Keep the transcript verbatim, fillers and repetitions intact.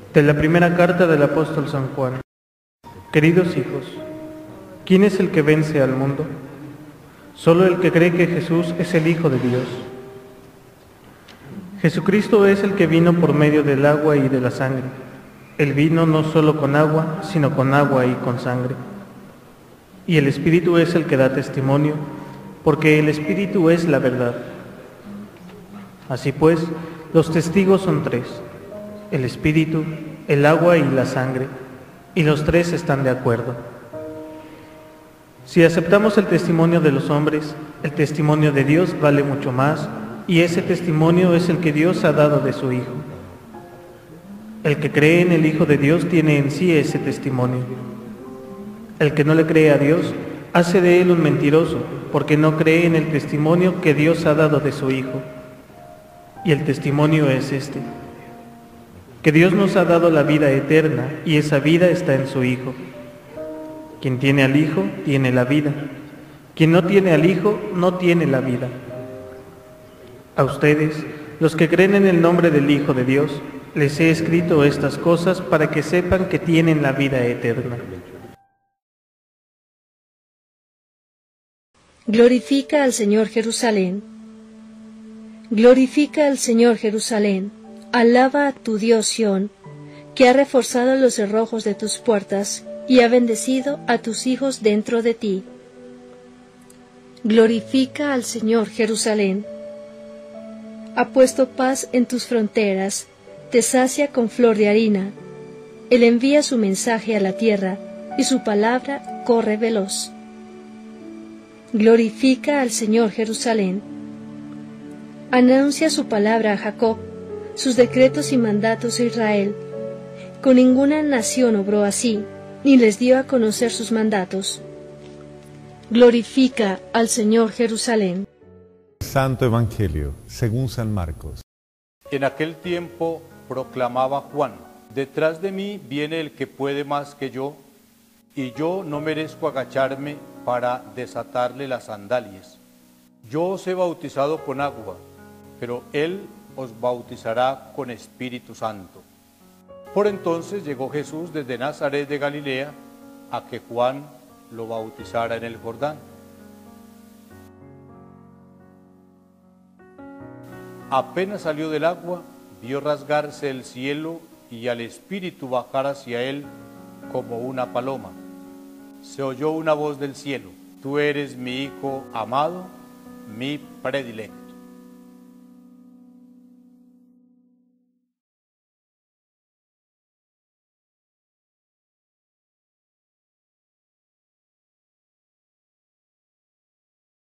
De la primera carta del apóstol San Juan. Queridos hijos, ¿quién es el que vence al mundo? Solo el que cree que Jesús es el Hijo de Dios. Jesucristo es el que vino por medio del agua y de la sangre. Él vino no solo con agua, sino con agua y con sangre. Y el Espíritu es el que da testimonio, porque el Espíritu es la verdad. Así pues, los testigos son tres: el Espíritu, el agua y la sangre, y los tres están de acuerdo. Si aceptamos el testimonio de los hombres, el testimonio de Dios vale mucho más, y ese testimonio es el que Dios ha dado de su Hijo. El que cree en el Hijo de Dios tiene en sí ese testimonio. El que no le cree a Dios hace de él un mentiroso, porque no cree en el testimonio que Dios ha dado de su Hijo. Y el testimonio es este: que Dios nos ha dado la vida eterna, y esa vida está en su Hijo. Quien tiene al Hijo, tiene la vida. Quien no tiene al Hijo, no tiene la vida. A ustedes, los que creen en el nombre del Hijo de Dios, les he escrito estas cosas para que sepan que tienen la vida eterna. Glorifica al Señor Jerusalén. Glorifica al Señor Jerusalén. Alaba a tu Dios Sión, que ha reforzado los cerrojos de tus puertas y ha bendecido a tus hijos dentro de ti. Glorifica al Señor Jerusalén. Ha puesto paz en tus fronteras, te sacia con flor de harina. Él envía su mensaje a la tierra, y su palabra corre veloz. Glorifica al Señor Jerusalén. Anuncia su palabra a Jacob, sus decretos y mandatos a Israel. Con ninguna nación obró así, ni les dio a conocer sus mandatos. Glorifica al Señor Jerusalén. Santo Evangelio, según San Marcos. En aquel tiempo proclamaba Juan: detrás de mí viene el que puede más que yo, y yo no merezco agacharme para desatarle las sandalias. Yo os he bautizado con agua, pero él os bautizará con Espíritu Santo. Por entonces llegó Jesús desde Nazaret de Galilea a que Juan lo bautizara en el Jordán. Apenas salió del agua, vio rasgarse el cielo y al Espíritu bajar hacia él como una paloma. Se oyó una voz del cielo: tú eres mi Hijo amado, mi predilecto.